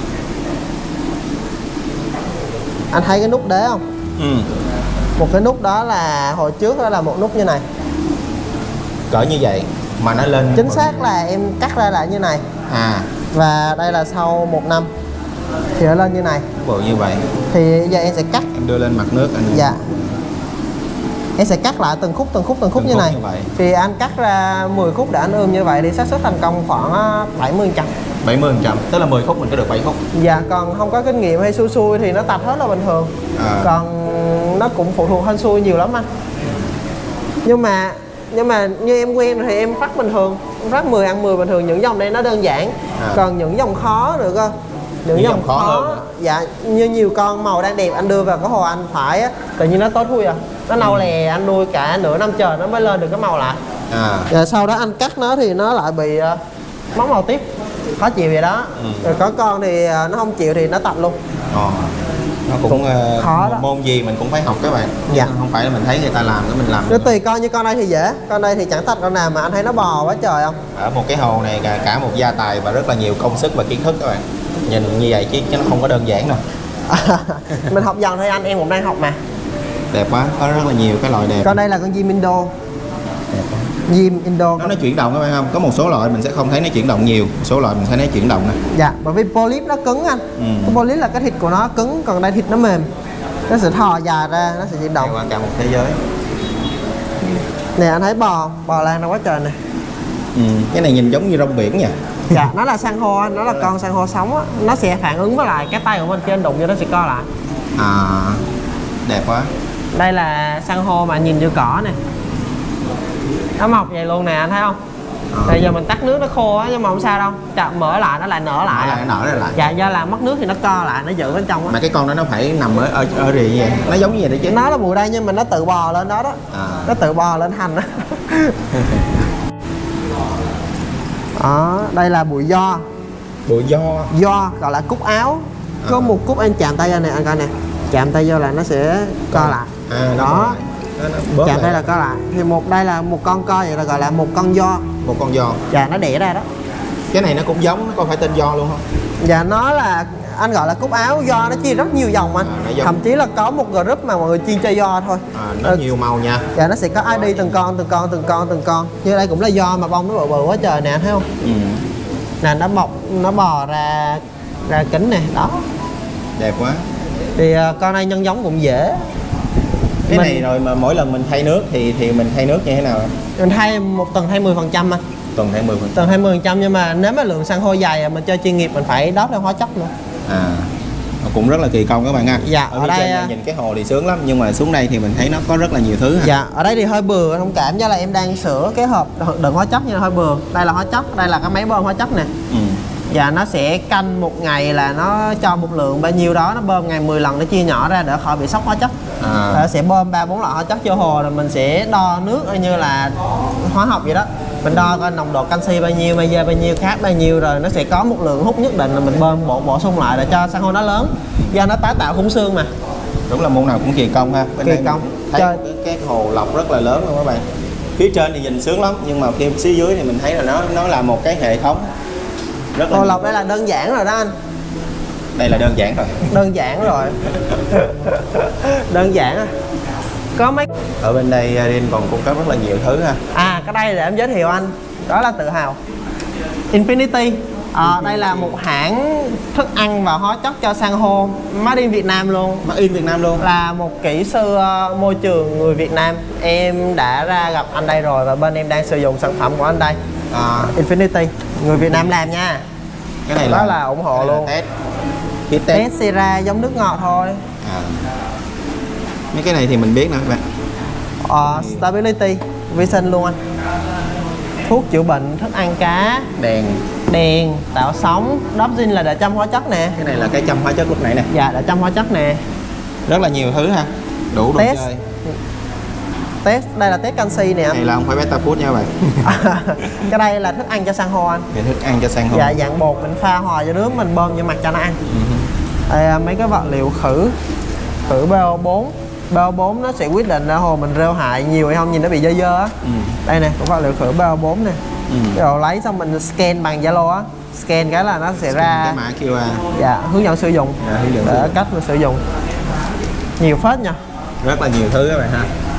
Anh thấy cái nút đế không?
Ừ.
Một cái nút đó là hồi trước đó là một nút như này.
Cỡ như vậy mà nó lên.
Chính xác là em cắt ra lại như này.
À.
Và đây là sau một năm thì nó lên như này.
Bộ như vậy.
Thì giờ em sẽ cắt.
Em đưa lên mặt nước anh.
Dạ. Em sẽ cắt lại từng khúc từng khúc từng khúc
từng
như
khúc
này.
Như vậy.
Thì anh cắt ra mười khúc để anh ươm như vậy thì xác suất thành công khoảng bảy mươi phần trăm.
bảy mươi phần trăm, tức là mười khúc mình có được bảy khúc.
Dạ, còn không có kinh nghiệm hay xui xui thì nó tạch hết là bình thường.
À.
Còn nó cũng phụ thuộc hên xui nhiều lắm anh. Nhưng mà nhưng mà như em quen rồi thì em phát bình thường, em phát mười ăn mười bình thường. Những dòng đây nó đơn giản. À. Còn những dòng khó nữa cơ. Những, những dòng, dòng khó, khó hơn. Dạ, như nhiều con màu đang đẹp anh đưa vào cái hồ anh phải á, tự nhiên nó tối thui à. Nó nâu ừ. lè, anh nuôi cả nửa năm trời nó mới lên được cái màu lại. À. Rồi sau đó anh cắt nó thì nó lại bị uh, mất màu tiếp. Khó chịu vậy đó. Ừ. Rồi có con thì uh, nó không chịu thì nó tạch luôn.
Ờ. Nó cũng, cũng uh,
khó đó.
Môn gì mình cũng phải học các bạn. Dạ. Không phải là mình thấy người ta làm cái mình làm.
Nó tùy con, như con đây thì dễ. Con đây thì chẳng tạch con nào mà anh thấy nó bò quá trời không?
Ở một cái hồ này cả, cả một gia tài và rất là nhiều công sức và kiến thức các bạn. Nhìn như vậy chứ, chứ nó không có đơn giản đâu.
Mình học dần thôi anh, em cũng đang học mà.
Đẹp quá, có rất là nhiều cái loại đẹp.
Con đây là con Jim Indo.
Đẹp quá.
Jim Indo.
Nó nó chuyển động các bạn không? Có một số loại mình sẽ không thấy nó chuyển động nhiều, một số loại mình sẽ thấy nó chuyển động nè.
Dạ, bởi vì polyp nó cứng anh. Ừ. Cái polyp là cái thịt của nó cứng, còn đây thịt nó mềm. Nó sẽ thò dài ra, nó sẽ chuyển động.
Qua cả một thế giới.
Nè anh thấy bò, bò lan nó quá trời nè.
Ừ. Cái này nhìn giống như rong biển nha.
Dạ, nó là san hô, nó là con san hô sống á, nó sẽ phản ứng với lại cái tay của mình trên đụng vô nó sẽ co lại.
À, đẹp quá.
Đây là san hô mà nhìn như cỏ nè. Nó mọc vậy luôn nè, anh thấy không? À. Bây giờ mình tắt nước nó khô á nhưng mà không sao đâu. Chậm mở lại nó lại nở lại.
Nó lại nở lại.
Dạ, do là mất nước thì nó co lại, nó giữ bên trong á.
Mà cái con đó nó phải nằm ở ở, ở rì vậy. Nó giống như vậy đấy chứ.
Nó là bụi đây nhưng mà nó tự bò lên đó đó. À. Nó tự bò lên hành đó. Đó, đây là bụi do.
Bụi do.
Do gọi là cúc áo. Có à. Một cúc anh chạm tay ra nè, anh coi nè. Chạm tay vô là nó sẽ co à. Lại. À, đó. Nó, nó chạm đây là co lại. Thì một đây là một con co vậy là gọi là một con do.
Một con do.
Dạ, nó đẻ ra đó.
Cái này nó cũng giống, nó có phải tên do luôn không?
Dạ, nó là anh gọi là cúc áo do, nó chia rất nhiều dòng anh. À, thậm chí là có một group mà mọi người chuyên chơi do thôi.
À, nó ừ. nhiều màu nha.
Dạ, nó sẽ có i đê từng con từng con từng con từng con. Như đây cũng là do mà bông nó bự bự quá trời nè, thấy không? Ừ. Nè, nó bọc, nó bò ra ra kính nè, đó.
Đẹp quá.
Thì uh, con này nhân giống cũng dễ.
Cái mình... này rồi mà mỗi lần mình thay nước thì thì mình thay nước như thế nào?
Mình thay một tuần thay mười phần trăm anh.
Tuần thay mười phần trăm.
Tuần thay mười phần trăm, nhưng mà nếu mà lượng san hô dày mình chơi chuyên nghiệp mình phải đốt theo hóa chất nữa.
À, cũng rất là kỳ công các bạn ha.
Dạ,
ở,
ở đây
trên nhìn cái hồ thì sướng lắm, nhưng mà xuống đây thì mình thấy nó có rất là nhiều thứ ha.
Dạ, ở đây thì hơi bừa, thông cảm do là em đang sửa cái hộp đựng hóa chất nhưng hơi bừa. Đây là hóa chất, đây là cái máy bơm hóa chất nè. Ừ. Dạ, nó sẽ canh một ngày là nó cho một lượng bao nhiêu đó, nó bơm ngày mười lần, nó chia nhỏ ra để khỏi bị sốc hóa chất. À. Nó sẽ bơm ba bốn loại hóa chất vô hồ rồi mình sẽ đo nước như là hóa học vậy đó. Mình đo coi nồng độ canxi bao nhiêu, magie bao nhiêu, cát bao nhiêu, rồi nó sẽ có một lượng hút nhất định là mình bơm bổ bổ sung lại để cho san hô nó lớn. Do nó tái tạo khung xương mà.
Đúng là môn nào cũng kỳ công ha. Bên
kỳ
đây
công.
Thấy cái, cái hồ lọc rất là lớn luôn các bạn. Phía trên thì nhìn sướng lắm, nhưng mà phía dưới thì mình thấy là nó nó là một cái hệ thống. Rất là
hồ lọc đây là đơn giản rồi đó anh.
Đây là đơn giản rồi.
Đơn giản rồi. Đơn giản. Có mấy
ở bên đây Rin còn cung cấp rất là nhiều thứ ha.
À, cái đây để em giới thiệu anh, đó là tự hào Infinity. À, đây là một hãng thức ăn và hóa chất cho san hô made in Việt Nam luôn.
Made in Việt Nam luôn.
Là một kỹ sư uh, môi trường người Việt Nam. Em đã ra gặp anh đây rồi và bên em đang sử dụng sản phẩm của anh đây. À. Infinity, người Việt Nam làm nha.
Cái này
đó
là,
là ủng hộ
là
luôn.
Test.
Test, test Sera giống nước ngọt thôi.
À. Mấy cái này thì mình biết nè các bạn.
Ờ, Stability, vi sinh luôn anh. Thuốc chữa bệnh, thức ăn cá.
Đèn.
Đèn, tạo sóng, Dopsin là để chăm hóa chất nè.
Cái này là cái chăm hóa chất lúc nãy nè.
Dạ, để chăm hóa chất nè.
Rất là nhiều thứ ha. Đủ đồ
Test.
chơi.
Test, đây là test canxi nè anh.
Này là không phải beta food nha các bạn.
Cái đây là thức ăn cho san hô anh.
Thì thức ăn cho san hô.
Dạ, dạng bột mình pha hòa cho nước mình bơm vô mặt cho nó ăn. Uh-huh. Đây mấy cái vật liệu khử khử B O bốn. B O bốn nó sẽ quyết định là hồ mình rêu hại nhiều hay không, nhìn nó bị dơ dơ á. Ừ. Đây nè, cũng vật liệu khử B O bốn nè. Ừ. Rồi lấy xong mình scan bằng Zalo á, scan cái là nó sẽ scan ra
cái mã Q R.
Dạ, hướng dẫn sử dụng.
Dạ, hướng dẫn
để sử cách mình sử dụng. Nhiều phết nha. Rất
là nhiều thứ các bạn ha.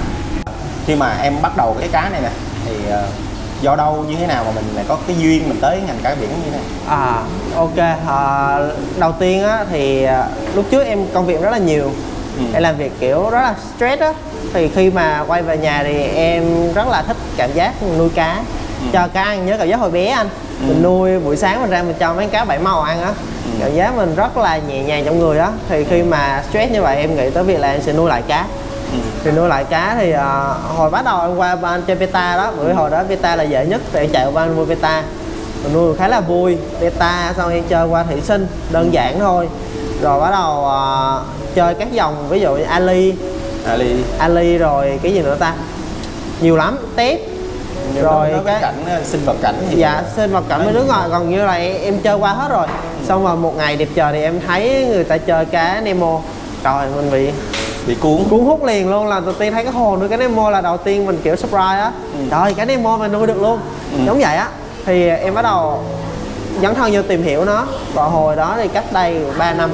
Khi mà em bắt đầu cái cá này nè thì uh, do đâu như thế nào mà mình lại có cái duyên mình tới ngành cá biển như thế này?
À ok, à, đầu tiên á thì lúc trước em công việc rất là nhiều. Ừ. Em làm việc kiểu rất là stress á, thì khi mà quay về nhà thì em rất là thích cảm giác nuôi cá. Ừ. Cho cá ăn, nhớ cảm giác hồi bé anh. Ừ. Mình nuôi buổi sáng mình ra mình cho mấy cá bảy màu ăn á. Ừ. Cảm giác mình rất là nhẹ nhàng trong người á. Thì khi mà stress như vậy em nghĩ tới việc là em sẽ nuôi lại cá. Ừ. Thì nuôi lại cá thì uh, hồi bắt đầu em qua ban chơi beta đó, bởi vì hồi đó beta là dễ nhất thì em chạy qua nuôi beta. Mình nuôi khá là vui, beta xong em chơi qua thủy sinh đơn giản thôi. Rồi bắt đầu uh, chơi các dòng ví dụ như Ali,
Ali,
Ali rồi cái gì nữa ta, nhiều lắm, tép.
Nhiều rồi cái, cái cảnh sinh vật cảnh thì
dạ sinh vật cảnh mấy đứa ngoài gần như là em, em chơi qua hết rồi. Ừ. Xong rồi một ngày đẹp trời thì em thấy người ta chơi cá Nemo, trời mình bị
bị cuốn
cuốn hút liền luôn. Là đầu tiên thấy cái hồ nuôi cá Nemo là đầu tiên mình kiểu surprise á. Ừ. Trời, cá Nemo mà nuôi được luôn. Ừ. Giống vậy á. Thì em bắt đầu dấn thân vô tìm hiểu nó. Và hồi đó thì cách đây ba năm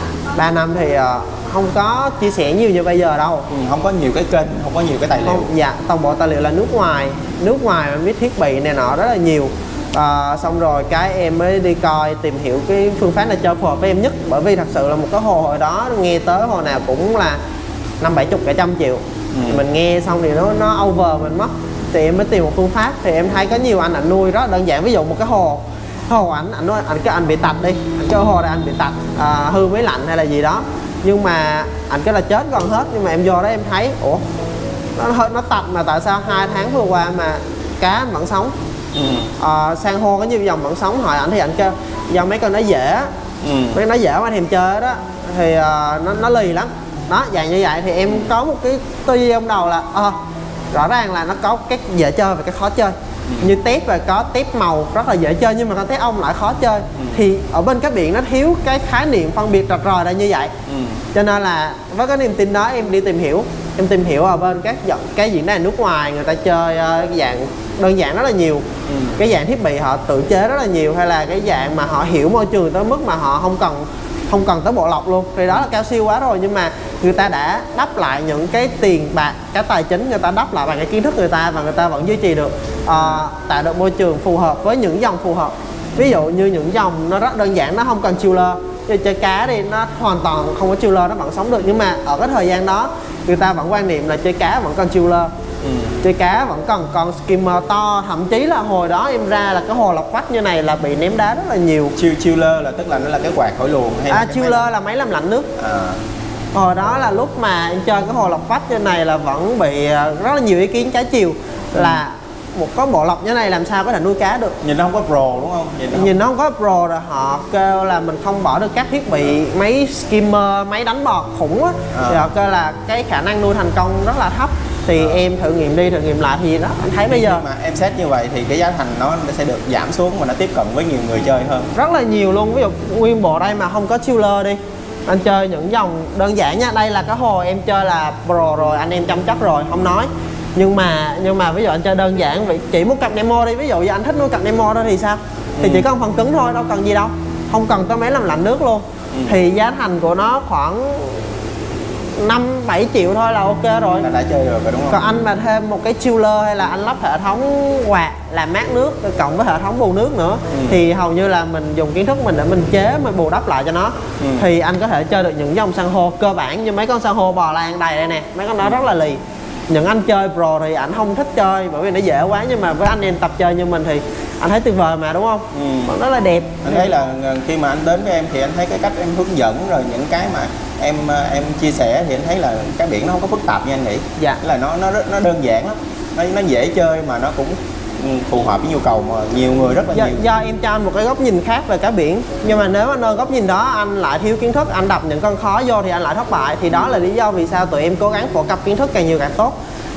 ba năm thì uh, không có chia sẻ nhiều như bây giờ đâu.
Ừ, không có nhiều cái kênh, không có nhiều cái tài liệu.
Không, dạ, toàn bộ tài liệu là nước ngoài. Nước ngoài mình biết thiết bị này nọ rất là nhiều. À, xong rồi cái em mới đi coi tìm hiểu cái phương pháp này chơi phù hợp với em nhất. Bởi vì thật sự là một cái hồ hồi đó nghe tới hồ nào cũng là năm bảy chục cả trăm triệu. Ừ. Mình nghe xong thì nó nó over mình mất. Thì em mới tìm một phương pháp. Thì em thấy có nhiều anh ảnh nuôi rất là đơn giản. Ví dụ một cái hồ hồ ảnh ảnh nói ảnh cái anh bị tạch đi, ảnh kêu hồ này anh bị tạch, à, hư máy lạnh hay là gì đó, nhưng mà ảnh kêu là chết gần hết. Nhưng mà em vô đó em thấy ủa nó hơi nó tạch mà tại sao hai tháng vừa qua mà cá anh vẫn sống. Ừ. À, san hô có nhiều dòng vẫn sống. Hỏi ảnh thì ảnh kêu do mấy con nó dễ. Ừ. Mấy con nó dễ mà thèm chơi đó thì uh, nó nó lì lắm đó, dạng như vậy. Thì em có một cái tư duy trong đầu là uh, rõ ràng là nó có cái dễ chơi và cái khó chơi. Ừ. Như tép và có tép màu rất là dễ chơi nhưng mà con tép ong lại khó chơi. Ừ. Thì ở bên cá biển nó thiếu cái khái niệm phân biệt rạch ròi ra như vậy. Ừ. Cho nên là với cái niềm tin đó em đi tìm hiểu. Em tìm hiểu ở bên các cái diễn đàn nước ngoài người ta chơi uh, dạng đơn giản rất là nhiều. Ừ. Cái dạng thiết bị họ tự chế rất là nhiều, hay là cái dạng mà họ hiểu môi trường tới mức mà họ không cần không cần tới bộ lọc luôn, thì đó là cao siêu quá rồi. Nhưng mà người ta đã đắp lại những cái tiền bạc, cái tài chính người ta đắp lại bằng cái kiến thức người ta, và người ta vẫn duy trì được uh, tạo được môi trường phù hợp với những dòng phù hợp. Ví dụ như những dòng nó rất đơn giản, nó không cần chiller. Như chơi cá đi, nó hoàn toàn không có chiller nó vẫn sống được. Nhưng mà ở cái thời gian đó người ta vẫn quan niệm là chơi cá vẫn còn chiller. Ừ. Chơi cá vẫn còn con skimmer to, thậm chí là hồi đó em ra là cái hồ lọc vách như này là bị ném đá rất là nhiều.
Chiller là tức là nó là cái quạt thổi luồng hay
à,
là
chiller máy... là máy làm lạnh nước. À. Hồi đó là lúc mà em chơi cái hồ lọc vách như này là vẫn bị rất là nhiều ý kiến trái chiều. Ừ. Là một có bộ lọc như này làm sao có thể nuôi cá được,
nhìn nó không có pro đúng không? Nhìn nó không,
nhìn nó không có pro. Rồi họ kêu là mình không bỏ được các thiết bị máy skimmer, máy đánh bọt khủng á. À. Thì họ kêu là cái khả năng nuôi thành công rất là thấp. Thì à. em thử nghiệm đi thử nghiệm lại thì đó anh thấy bây giờ
mà em set như vậy thì cái giá thành nó sẽ được giảm xuống và nó tiếp cận với nhiều người chơi hơn
rất là nhiều luôn. Ví dụ nguyên bộ đây mà không có chiller đi, anh chơi những dòng đơn giản nha. Đây là cái hồ em chơi là pro rồi, anh em chăm chắc rồi không nói. Nhưng mà nhưng mà ví dụ anh chơi đơn giản vậy, chỉ một cặp Nemo đi, ví dụ như anh thích nuôi cặp Nemo đó thì sao? Thì ừ. chỉ có một phần cứng thôi, đâu cần gì đâu, không cần tới máy làm lạnh nước luôn. Ừ. Thì giá thành của nó khoảng năm bảy triệu thôi là ok rồi,
là đã chơi được rồi đúng không?
Còn anh mà thêm một cái chiller hay là anh lắp hệ thống quạt làm mát nước cộng với hệ thống bù nước nữa. Ừ. Thì hầu như là mình dùng kiến thức mình để mình chế mình bù đắp lại cho nó. Ừ. Thì anh có thể chơi được những dòng san hô cơ bản như mấy con san hô bò lan đầy đây nè, mấy con đó ừ. rất là lì. Những anh chơi pro thì anh không thích chơi bởi vì nó dễ quá, nhưng mà với anh em tập chơi như mình thì anh thấy tuyệt vời mà đúng không? Ừ. Nó rất là đẹp.
Anh thấy là khi mà anh đến với em thì anh thấy cái cách em hướng dẫn rồi những cái mà em em chia sẻ thì anh thấy là cái biển nó không có phức tạp như anh nghĩ. Dạ. Là nó nó nó đơn giản lắm, nó nó dễ chơi mà nó cũng phù hợp với nhu cầu mà nhiều người rất là
do,
nhiều.
Do em cho anh một cái góc nhìn khác về cá biển, nhưng mà nếu anh nơi góc nhìn đó anh lại thiếu kiến thức, anh đập những con khó vô thì anh lại thất bại. Thì đó là lý do vì sao tụi em cố gắng phổ cập kiến thức càng nhiều càng tốt.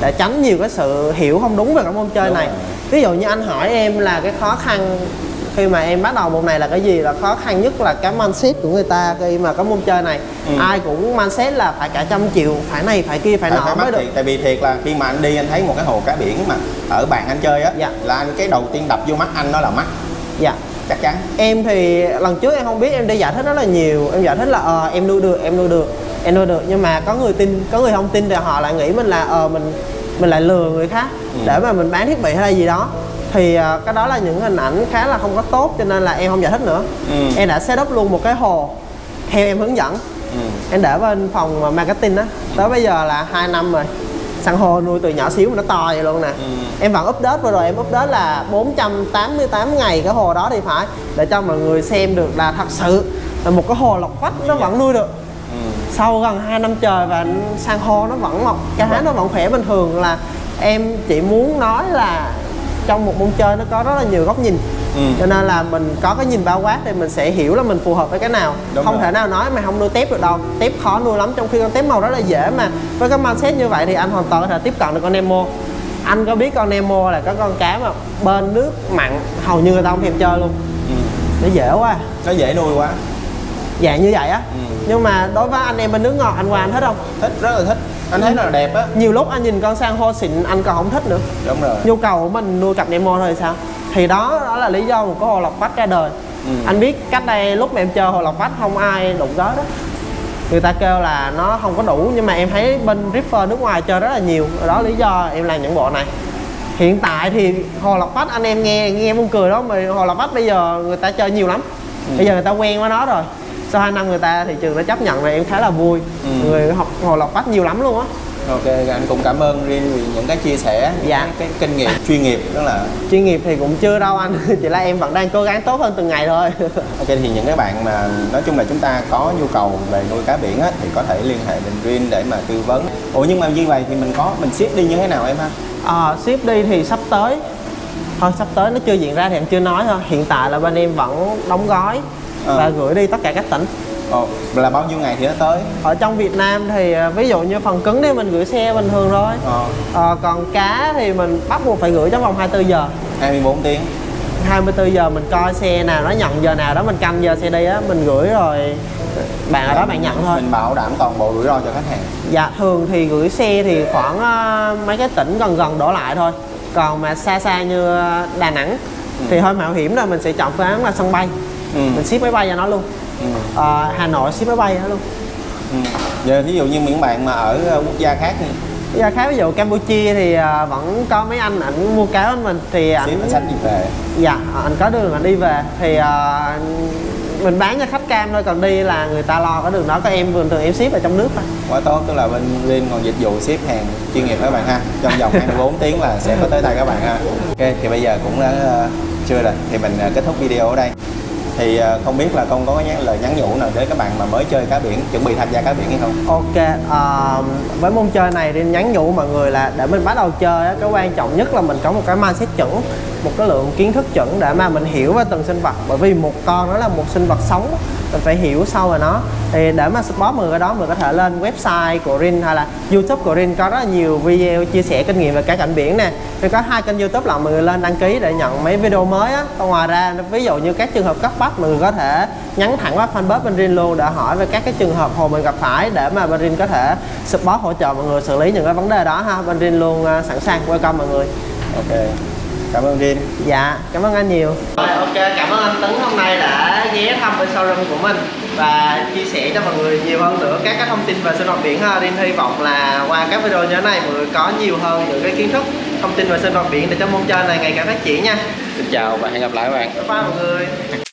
để tránh nhiều cái sự hiểu không đúng về cái môn chơi
Đúng
này.
rồi.
Ví dụ như anh hỏi em là cái khó khăn khi mà em bắt đầu môn này là cái gì, là khó khăn nhất là cái mindset của người ta khi mà cái môn chơi này. Ừ. Ai cũng mindset là phải cả trăm triệu, phải này phải kia phải, phải nọ mới được.
Thiệt, tại vì thiệt là khi mà anh đi anh thấy một cái hồ cá biển mà ở bàn anh chơi á, dạ. là anh cái đầu tiên đập vô mắt anh đó là mắt.
Dạ
chắc chắn.
Em thì lần trước em không biết, em đi giải thích rất là nhiều, em giải thích là ờ em nuôi được em nuôi được em nuôi được nhưng mà có người tin, có người không tin thì họ lại nghĩ mình là ờ mình mình lại lừa người khác ừ. để mà mình bán thiết bị hay là gì đó, thì uh, cái đó là những hình ảnh khá là không có tốt, cho nên là em không giải thích nữa. ừ. Em đã set up luôn một cái hồ theo em hướng dẫn. ừ. Em để bên phòng marketing á, tới bây giờ là hai năm rồi, san hô nuôi từ nhỏ xíu mà nó to vậy luôn nè. ừ. Em vẫn update, vừa rồi em update là bốn trăm tám mươi tám ngày cái hồ đó thì phải, để cho mọi người xem được là thật sự là một cái hồ lọc vách nó vẫn nuôi được. ừ. Sau gần hai năm trời và san hô nó vẫn mọc, cá ừ. nó vẫn khỏe bình thường. Là em chỉ muốn nói là trong một môn chơi nó có rất là nhiều góc nhìn. ừ. Cho nên là mình có cái nhìn bao quát thì mình sẽ hiểu là mình phù hợp với cái nào. Đúng không rồi. Thể nào nói mày không nuôi tép được đâu, tép khó nuôi lắm, trong khi con tép màu rất là dễ. Mà với cái mindset như vậy thì anh hoàn toàn có thể tiếp cận được con Nemo. Anh có biết con Nemo là có con cá mà bên nước mặn hầu như người ta không thèm chơi luôn. ừ. Nó dễ quá,
nó dễ nuôi quá,
dạng như vậy á.
ừ.
Nhưng mà đối với anh em bên nước ngọt, anh qua anh thích không?
Thích, rất là thích. Anh thấy nó là đẹp á.
Nhiều lúc anh nhìn con san hô xịn anh còn không thích nữa.
Đúng rồi.
Nhu cầu của mình nuôi cặp Nemo thôi thì sao? Thì đó đó là lý do một cái hồ lọc vách ra đời. ừ. Anh biết cách đây lúc mà em chơi hồ lọc vách không ai đụng tới đó. Người ta kêu là nó không có đủ, nhưng mà em thấy bên Ripper nước ngoài chơi rất là nhiều. Đó lý do em làm những bộ này. Hiện tại thì hồ lọc vách anh em nghe nghe buồn cười đó, mà hồ lọc vách bây giờ người ta chơi nhiều lắm. ừ. Bây giờ người ta quen với nó rồi. Sau hai năm người ta thị trường đã chấp nhận, và em khá là vui. ừ. Người học hồ lọc vách nhiều lắm luôn á.
Ok, anh cũng cảm ơn Rin vì những cái chia sẻ, những dạ. cái, cái kinh nghiệm chuyên nghiệp. Đó là
chuyên nghiệp thì cũng chưa đâu anh, chỉ là em vẫn đang cố gắng tốt hơn từng ngày thôi.
Ok, thì những cái bạn mà nói chung là chúng ta có nhu cầu về nuôi cá biển á, thì có thể liên hệ đến Rin để mà tư vấn. Ủa nhưng mà như vậy thì mình có mình ship đi như thế nào em ha?
À, ship đi thì sắp tới thôi, sắp tới nó chưa diễn ra thì em chưa nói thôi. Hiện tại là bên em vẫn đóng gói à. và gửi đi tất cả các tỉnh.
Ồ, là bao nhiêu ngày thì nó tới? Ở
trong Việt Nam thì ví dụ như phần cứng thì mình gửi xe bình thường thôi. ờ. À, còn cá thì mình bắt buộc phải gửi trong vòng hai mươi tư giờ.
hai mươi bốn tiếng.
hai mươi tư giờ mình coi xe nào nó nhận giờ nào đó, mình canh giờ xe đi á, mình gửi rồi bạn ở đó bạn nhận thôi.
Mình bảo đảm toàn bộ rủi ro cho khách hàng.
Dạ, thường thì gửi xe thì khoảng uh, mấy cái tỉnh gần gần đổ lại thôi. Còn mà xa xa như Đà Nẵng ừ. thì hơi mạo hiểm rồi, mình sẽ chọn phương án là sân bay. ừ. Mình ship máy bay cho nó luôn. ừ. à, Hà Nội ship máy bay đó luôn.
ừ. Giờ ví dụ như những bạn mà ở quốc gia khác thì
quốc gia khác ví dụ Campuchia thì uh, vẫn có mấy anh ảnh mua cá anh mình thì ảnh
sách đi về.
Dạ, anh có đường anh đi về thì uh, mình bán cho khách Cam thôi, còn đi là người ta lo cái đường đó. Có em bình thường em ship ở trong nước thôi.
Quá tốt, tức là bên Rin còn dịch vụ ship hàng chuyên nghiệp các bạn ha. Trong vòng hai mươi bốn tiếng là sẽ có tới tay các bạn ha. Ok, thì bây giờ cũng đã uh, chưa rồi, thì mình uh, kết thúc video ở đây. Thì uh, không biết là con có cái lời nhắn nhủ nào đến các bạn mà mới chơi cá biển, chuẩn bị tham gia cá biển hay không?
Ok, uh, với môn chơi này thì nhắn nhủ mọi người là để mình bắt đầu chơi á, cái quan trọng nhất là mình có một cái mindset chuẩn, một cái lượng kiến thức chuẩn để mà mình hiểu về từng sinh vật. Bởi vì một con nó là một sinh vật sống, mình phải hiểu sâu về nó. Thì để mà support mọi người đó, mình có thể lên website của Rin hay là YouTube của Rin, có rất là nhiều video chia sẻ kinh nghiệm về cá cảnh biển nè. Thì có hai kênh YouTube là mọi người lên đăng ký để nhận mấy video mới á. Còn ngoài ra ví dụ như các trường hợp cấp bách, mọi người có thể nhắn thẳng qua fanpage bên Rin luôn để hỏi về các cái trường hợp hồ mình gặp phải, để mà bên Rin có thể support hỗ trợ mọi người xử lý những cái vấn đề đó ha. Bên Rin luôn sẵn sàng welcome mọi người.
Ok, cảm ơn Rin.
Dạ, cảm ơn anh nhiều. Rồi, ok, cảm ơn anh Tấn hôm nay đã ghé thăm bên showroom của mình và chia sẻ cho mọi người nhiều hơn nữa các cái thông tin về sinh vật biển ha. Rin hy vọng là qua các video như thế này mọi người có nhiều hơn những cái kiến thức, thông tin về sinh vật biển để cho môn chơi này ngày càng phát triển nha.
Xin chào và hẹn gặp lại các bạn.
Bye bye mọi người.